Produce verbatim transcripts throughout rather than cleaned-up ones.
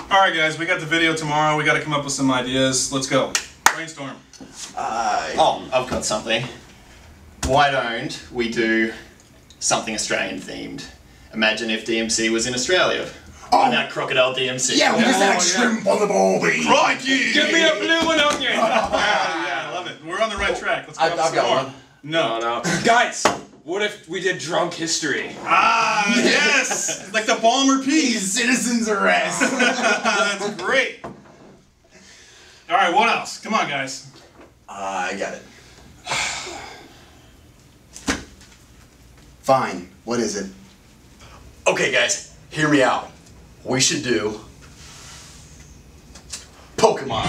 Alright guys, we got the video tomorrow. We got to come up with some ideas. Let's go. Brainstorm. Uh, oh, I've got something. Why don't we do something Australian themed? Imagine if D M C was in Australia. Oh. Why not Crocodile D M C? Yeah, we just Oh, had yeah. shrimp on the barbie. Crikey! Give me a blue and onion! yeah, yeah, I love it. We're on the right track. Let's come I've, up I've with some got more. one. No. No, no. Guys, what if we did drunk history? Ah, yes! Like the Balmer Peas. Citizens arrest. That's great. Alright, what else? Come on, guys. Uh, I got it. Fine. What is it? Okay, guys, hear me out. We should do Pokémon.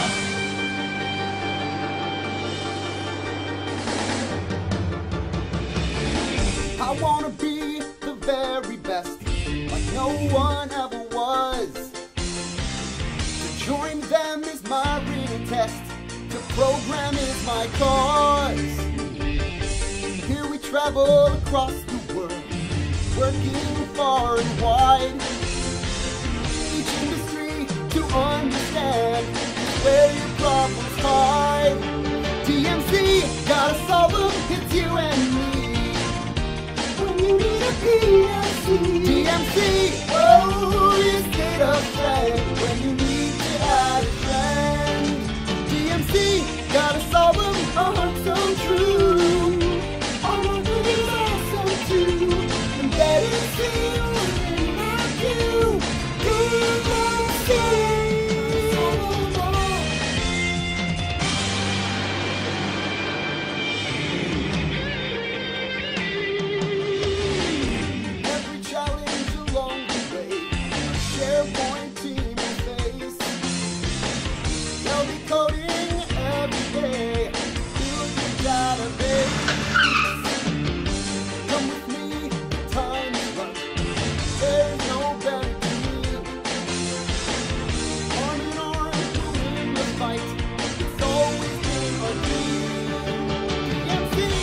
I wanna be the very best, like no one ever was. To join them is my real test. To program is my cause. Here we travel across the world, working far and wide. Each industry to understand where your problems hide. D M C, gotta solve them, it's you and me. When you need a D M C, D M C, oh, you state of strength. When you need to add a friend, D M C, gotta solve them, a heart so true. Our market is awesome too, and that is you and not you. D M C. Every challenge along the way, SharePoint team will face. They'll be coding every day, build your database. Come with me, the time is right. There's no better team. Arm in arm, we'll win the fight. It's always been our dream. D M C.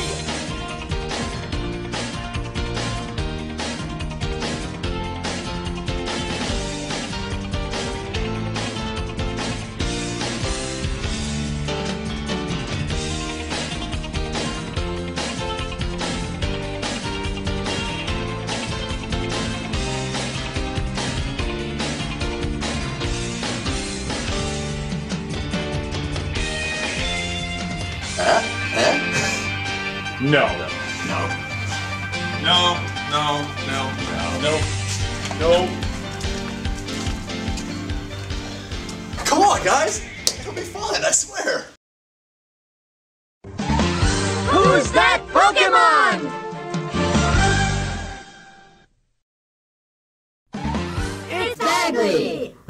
Huh? Huh? No. No. No, no, no, no. No. Come on, guys. It'll be fun, I swear. Who's that Pokémon? It's Bagley!